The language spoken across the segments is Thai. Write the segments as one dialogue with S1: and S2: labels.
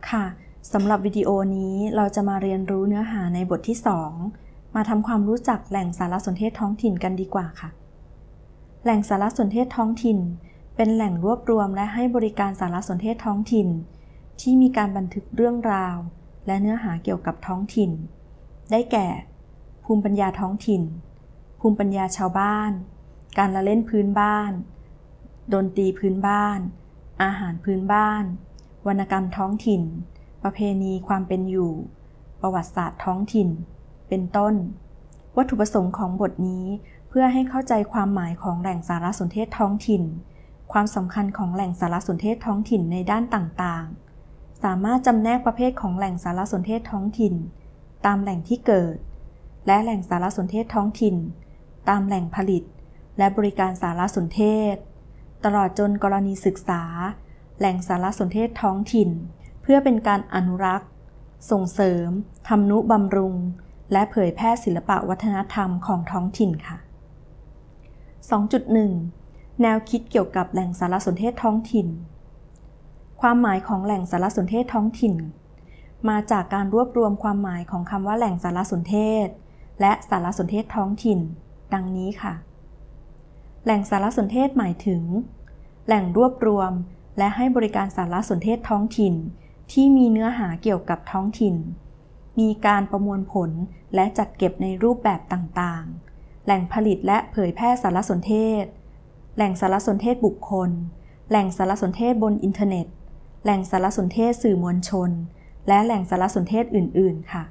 S1: ค่ะสำหรับวิดีโอนี้เราจะมาเรียนรู้เนื้อหาในบทที่ 2มาทำความรู้จักแหล่งสารสนเทศท้องถิ่นกันดีกว่าค่ะแหล่งสารสนเทศท้องถิ่นเป็นแหล่งรวบรวมและให้บริการสารสนเทศท้องถิ่นที่มีการบันทึกเรื่องราวและเนื้อหาเกี่ยวกับท้องถิ่นได้แก่ภูมิปัญญาท้องถิ่นภูมิปัญญาชาวบ้านการละเล่นพื้นบ้านดนตรีพื้นบ้านอาหารพื้นบ้านวรรณกรรมท้องถิ่นประเพณีความเป็นอยู่ประวัติศาสตร์ท้องถิ่นเป็นต้นวัตถุประสงค์ของบทนี้เพื่อให้เข้าใจความหมายของแหล่งสารสนเทศท้องถิ่นความสำคัญของแหล่งสารสนเทศท้องถิ่นในด้านต่างๆสามารถจำแนกประเภทของแหล่งสารสนเทศท้องถิ่นตามแหล่งที่เกิดและแหล่งสารสนเทศท้องถิ่นตามแหล่งผลิตและบริการสารสนเทศตลอดจนกรณีศึกษาแหล่งสารสนเทศท้องถิ่นเพื่อเป็นการอนุรักษ์ส่งเสริมทำนุบำรุงและเผยแพร่ศิลปะวัฒนธรรมของท้องถิ่นค่ะ 2.1 แนวคิดเกี่ยวกับแหล่งสารสนเทศท้องถิ่นความหมายของแหล่งสารสนเทศท้องถิ่นมาจากการรวบรวมความหมายของคำว่าแหล่งสารสนเทศและสารสนเทศท้องถิ่นดังนี้ค่ะแหล่งสารสนเทศหมายถึงแหล่งรวบรวมและให้บริการสารสนเทศท้องถิ่นที่มีเนื้อหาเกี่ยวกับท้องถิ่นมีการประมวลผลและจัดเก็บในรูปแบบต่างๆแหล่งผลิตและเผยแพร่สารสนเทศแหล่งสารสนเทศบุคคลแหล่งสารสนเทศบนอินเทอร์เน็ตแหล่งสารสนเทศสื่อมวลชนและแหล่งสารสนเทศอื่นๆค่ะ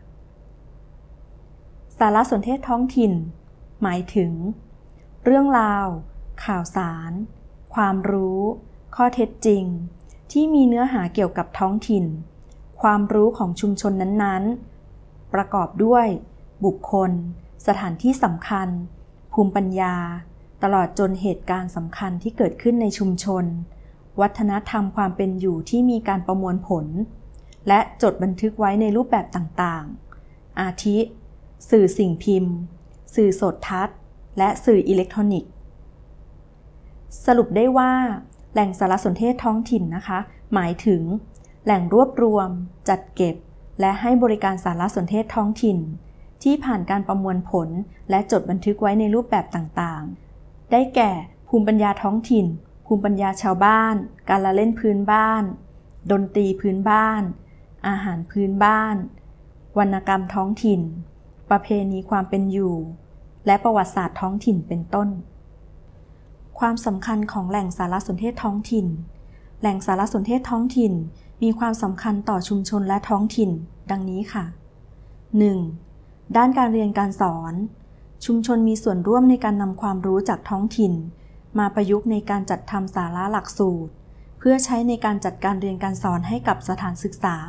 S1: สารสนเทศท้องถิ่นหมายถึงเรื่องราวข่าวสารความรู้ข้อเท็จจริงที่มีเนื้อหาเกี่ยวกับท้องถิ่นความรู้ของชุมชนนั้นๆประกอบด้วยบุคคลสถานที่สำคัญภูมิปัญญาตลอดจนเหตุการณ์สำคัญที่เกิดขึ้นในชุมชนวัฒนธรรมความเป็นอยู่ที่มีการประมวลผลและจดบันทึกไว้ในรูปแบบต่างๆอาทิสื่อสิ่งพิมพ์สื่อโทรทัศน์และสื่ออิเล็กทรอนิกส์สรุปได้ว่าแหล่งสารสนเทศท้องถิ่นนะคะหมายถึงแหล่งรวบรวมจัดเก็บและให้บริการสารสนเทศท้องถิ่นที่ผ่านการประมวลผลและจดบันทึกไว้ในรูปแบบต่างๆได้แก่ภูมิปัญญาท้องถิ่นภูมิปัญญาชาวบ้านการละเล่นพื้นบ้านดนตรีพื้นบ้านอาหารพื้นบ้านวรรณกรรมท้องถิ่นประเพณีความเป็นอยู่และประวัติศาสตร์ท้องถิ่นเป็นต้นความสำคัญของแหล่งสารสนเทศท้องถิ่นแหล่งสารสนเทศท้องถิ่นมีความสำคัญต่อชุมชนและท้องถิ่นดังนี้ค่ะ 1. ด้านการเรียนการสอนชุมชนมีส่วนร่วมในการนำความรู้จากท้องถิ่นมาประยุกต์ในการจัดทำสาระหลักสูตรเพื่อใช้ในการจัดการเรียนการสอนให้กับสถานศึกษา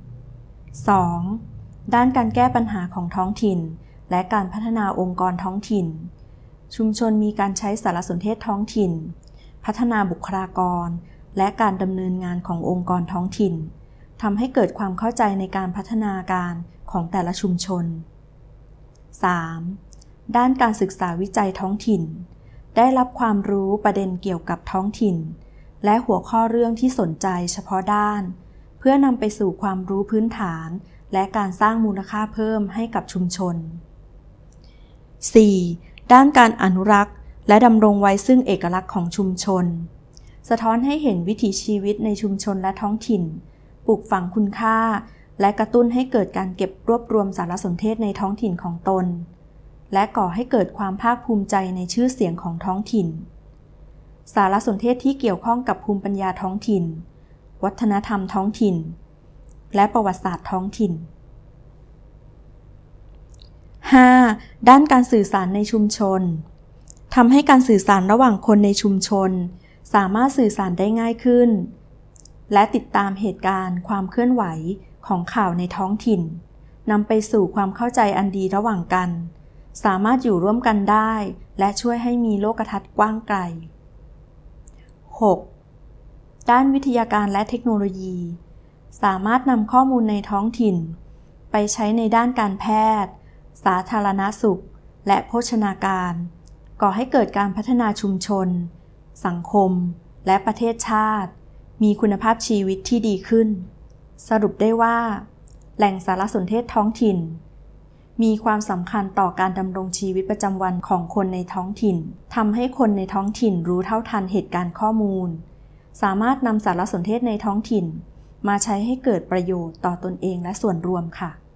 S1: 2. ด้านการแก้ปัญหาของท้องถิ่นและการพัฒนาองค์กรท้องถิ่นชุมชนมีการใช้สารสนเทศท้องถิ่นพัฒนาบุคลากรและการดำเนินงานขององค์กรท้องถิ่นทำให้เกิดความเข้าใจในการพัฒนาการของแต่ละชุมชน 3. ด้านการศึกษาวิจัยท้องถิ่นได้รับความรู้ประเด็นเกี่ยวกับท้องถิ่นและหัวข้อเรื่องที่สนใจเฉพาะด้านเพื่อนำไปสู่ความรู้พื้นฐานและการสร้างมูลค่าเพิ่มให้กับชุมชน 4. ด้านการอนุรักษ์และดำรงไว้ซึ่งเอกลักษณ์ของชุมชนสะท้อนให้เห็นวิถีชีวิตในชุมชนและท้องถิ่นปลูกฝังคุณค่าและกระตุ้นให้เกิดการเก็บรวบรวมสารสนเทศในท้องถิ่นของตนและก่อให้เกิดความภาคภูมิใจในชื่อเสียงของท้องถิ่นสารสนเทศที่เกี่ยวข้องกับภูมิปัญญาท้องถิ่นวัฒนธรรมท้องถิ่นและประวัติศาสตร์ท้องถิ่น 5. ด้านการสื่อสารในชุมชนทำให้การสื่อสารระหว่างคนในชุมชนสามารถสื่อสารได้ง่ายขึ้นและติดตามเหตุการณ์ความเคลื่อนไหวของข่าวในท้องถิ่นนำไปสู่ความเข้าใจอันดีระหว่างกันสามารถอยู่ร่วมกันได้และช่วยให้มีโลกทัศน์กว้างไกล 6. ด้านวิทยาการและเทคโนโลยีสามารถนำข้อมูลในท้องถิ่นไปใช้ในด้านการแพทย์สาธารณสุขและโภชนาการก่อให้เกิดการพัฒนาชุมชนสังคมและประเทศชาติมีคุณภาพชีวิตที่ดีขึ้นสรุปได้ว่าแหล่งสารสนเทศท้องถิ่นมีความสำคัญต่อการดำรงชีวิตประจำวันของคนในท้องถิ่นทำให้คนในท้องถิ่นรู้เท่าทันเหตุการณ์ข้อมูลสามารถนำสารสนเทศในท้องถิ่นมาใช้ให้เกิดประโยชน์ต่อตนเองและส่วนรวมค่ะ